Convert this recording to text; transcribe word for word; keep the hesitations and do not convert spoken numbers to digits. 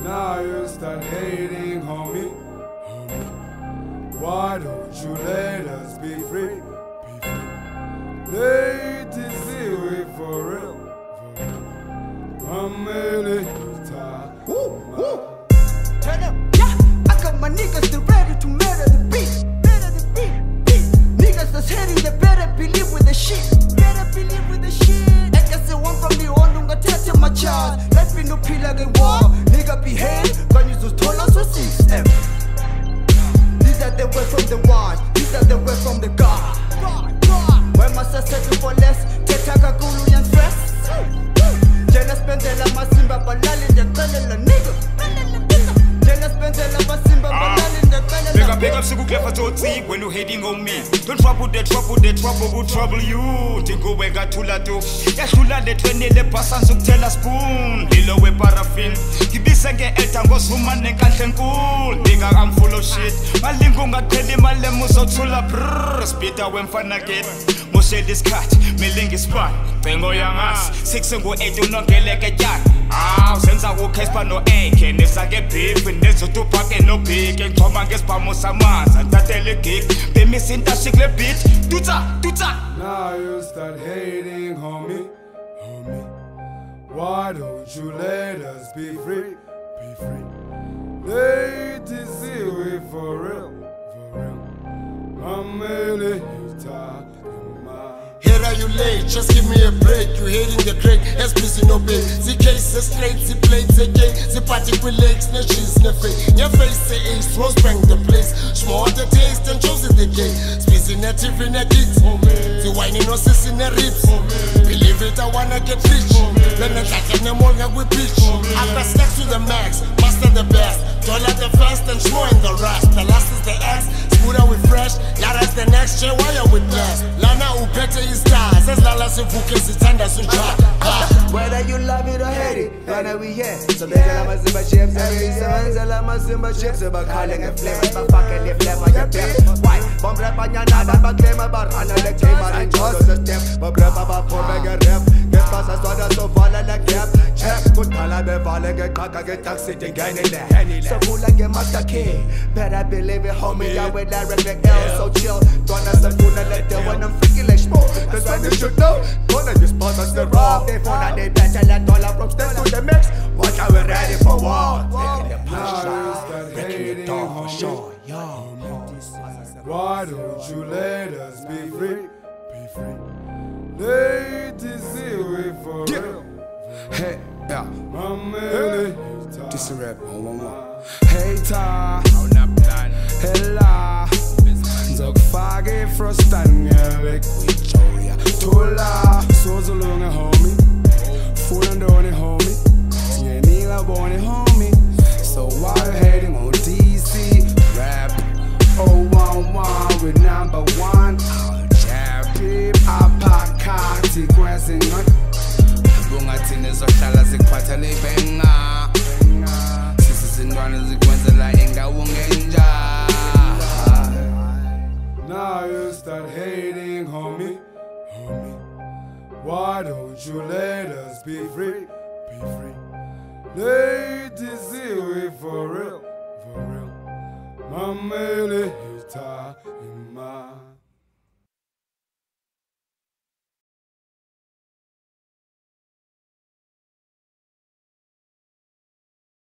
Now you start hating, homie. Homie. Why don't you let us be free? Be free. Ladies, see we for real. For real. I'm really tired. Woo, woo. Turn up, yeah. I got my niggas that ready to murder the beat. Murder the beat, beat. Niggas that's hating, they better believe with the shit. Better believe with the shit. I guess the one from the on, don't touch my child. Let's be no pillar again war. Nigga behave, can you just tell us what system? These are the way from the wars. These are the way from the God. Why must I settle for less? Tetaka Gulu and stress. Jealous Benzela Masimba Balali the Belela nigga. Jealous Benzela Masimba Balali the Belela. Big up, big up, Sigu Clever Toti when you hating on me. Don't trouble the trouble, the trouble will trouble you. Tingo wega tula do. Yashula the twenty le pasan suk tela spoon. Lilo we paraffin. Kibisenge etango suman ne kanten cool. Nigga, I'm full of shit. Malingunga teli malemu so tula brrrr. Spita when fana get. Moshe this cat, milingi spot. Tengo yang ass. Six and go eight do not get like a jack. Ah, since I walk case pa no aiken. If I get beef and there's a two pack and no pig. And come and get pamosa mas. And that tell a kick. They missing that shikle bitch. Tuta, tuta. Now you start hating, homie. Homie. Why don't you let us be free? Be free. Ladies, see we for real. For real. I'm really tired. Here are you late, just give me a break. You hating the crack, as busy no pay. The case is straight, the plates again. The party with legs, no cheese, no face. Your face say ace, rose bang the place. Small the taste and chosen the game. Speaking native in a kit. The whining no sis in the ribs. Believe it, I wanna get rich. Then I like in the morning we pitch. After stacks to the max, master the best. Dollar the first and small in the rest. The last is the X, smoother with fresh. Yara's the next year, why are we blessed? Lana upete is stars. Says Lala Sifuke, Sitanda Sunja. Whether you love it or hate it, Ghana we here. So they tell my Simba chips, every seven, tell my Simba chips, about calling a flavor, but fucking the flavor, your best. Why? Bomb rap on your nana, but claim about Hana, the game, and just the step. But grab about four mega rep. Get past as well as so fall like cap. Check, put Talabe, Valley, get Kaka, get taxi, the guy in the henny. So cool like a master key. Better believe it, homie, I will direct the L, so chill. Don't ask a fool and let them when I'm freaking like smoke. Cause I you should know, gonna just pass us the rock. They found out they better let dollar from steps to the mix. Watch out, we're ready for war. Making the punchline, breaking the door, sure, yo. Why don't you let us be free? Be free. Ladies, see we for real. Hey, yeah. I'm really tired. This is rap, oh mama. Hey, ta. Hella. Zog fage frostan yelek. Tola. So so long a homie. Full and on it, homie. Yeah, Nila born it, homie. So why you hating on D C rap? Oh, one one with number one. Jab beep, apakati, grassing on. Bungathini zohlala zikuphatha libenga. Sisi zindwana zikwenzela ingawo ngenja. Now you start hating, homie. Homie. Why don't you let us be free? Be free. Ladies, see we for real. For real. I'm really tired.